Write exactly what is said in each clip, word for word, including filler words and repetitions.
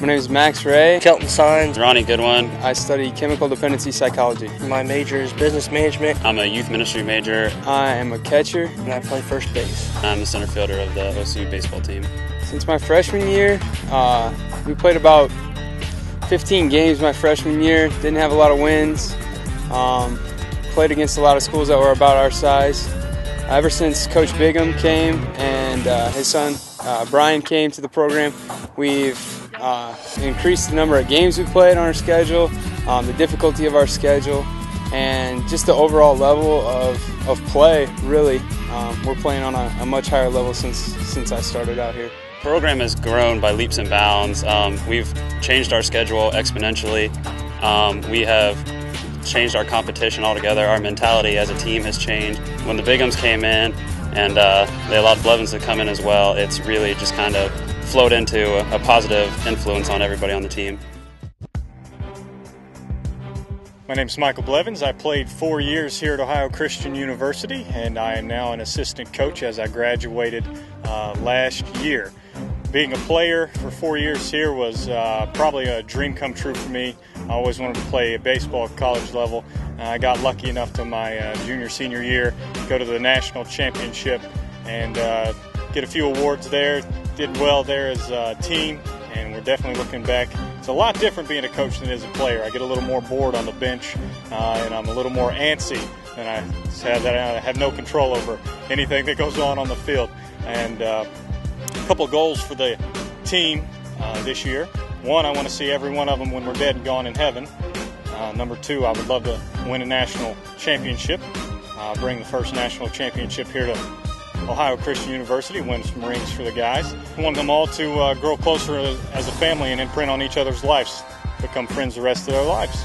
name is Max Ray. Kelton Signs. Ronnie Goodwin. I study chemical dependency psychology. My major is business management. I'm a youth ministry major. I am a catcher. And I play first base. I'm the center fielder of the O C U baseball team. Since my freshman year, uh, we played about fifteen games my freshman year. Didn't have a lot of wins. Um, played against a lot of schools that were about our size. Ever since Coach Bigham came and uh, his son uh, Brian came to the program, we've uh, increased the number of games we played on our schedule, um, the difficulty of our schedule, and just the overall level of, of play, really. Um, we're playing on a, a much higher level since, since I started out here. The program has grown by leaps and bounds. Um, we've changed our schedule exponentially. Um, we have changed our competition altogether. Our mentality as a team has changed. When the Bighams came in and uh, they allowed Blevins to come in as well, it's really just kind of flowed into a, a positive influence on everybody on the team. My name is Michael Blevins. I played four years here at Ohio Christian University, and I am now an assistant coach as I graduated uh, last year. Being a player for four years here was uh, probably a dream come true for me. I always wanted to play baseball at college level. Uh, I got lucky enough to my uh, junior, senior year, go to the national championship and uh, get a few awards there. Did well there as a team, and we're definitely looking back. It's a lot different being a coach than it is a player. I get a little more bored on the bench, uh, and I'm a little more antsy, and I have that I have no control over anything that goes on on the field. And uh, a couple of goals for the team uh, this year. One, I want to see every one of them when we're dead and gone in heaven. Uh, number two, I would love to win a national championship, uh, bring the first national championship here to Ohio Christian University, win some rings for the guys. I want them all to uh, grow closer as, as a family and imprint on each other's lives, become friends the rest of their lives.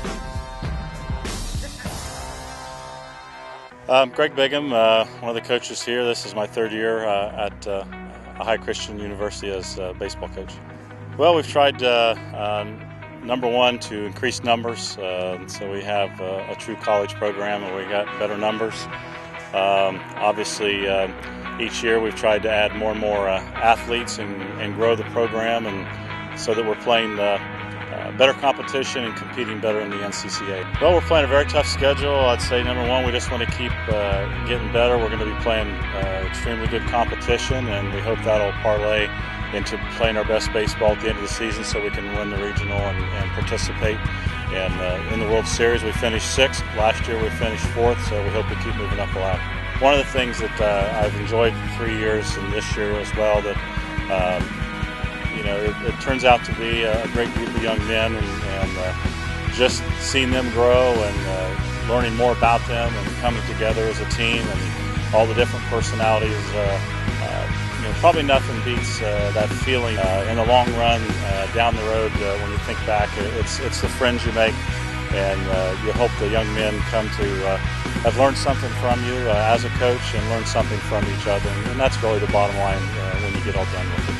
I'm Greg Bigham, uh, one of the coaches here. This is my third year uh, at uh, Ohio Christian University as a baseball coach. Well, we've tried, uh, uh, number one, to increase numbers. Uh, so we have uh, a true college program and we got better numbers. Um, obviously, uh, each year we've tried to add more and more uh, athletes and, and grow the program, and so that we're playing uh, uh, better competition and competing better in the N C C A. Well, we're playing a very tough schedule. I'd say number one, we just want to keep uh, getting better. We're going to be playing uh, extremely good competition, and we hope that'll parlay into playing our best baseball at the end of the season so we can win the regional and, and participate in, uh, in the World Series. We finished sixth. Last year we finished fourth, so we hope to keep moving up the ladder. One of the things that uh, I've enjoyed for three years and this year as well, that um, you know, it, it turns out to be a great group of young men, and, and uh, just seeing them grow and uh, learning more about them and coming together as a team and all the different personalities. Uh, uh, you know, probably nothing beats uh, that feeling uh, in the long run uh, down the road uh, when you think back. It's it's the friends you make, and uh, you hope the young men come to uh, have learned something from you uh, as a coach and learn something from each other, and, and that's really the bottom line uh, when you get all done with it.